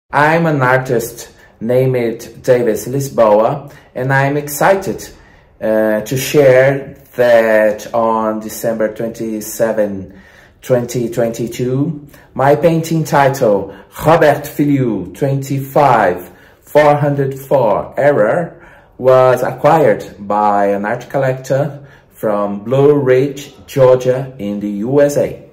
I'm an artist named Davis Lisboa, and I'm excited to share that on December 27, 2022, my painting title, Robert Filliou 25 404 Error, was acquired by an art collector from Blue Ridge, Georgia in the USA.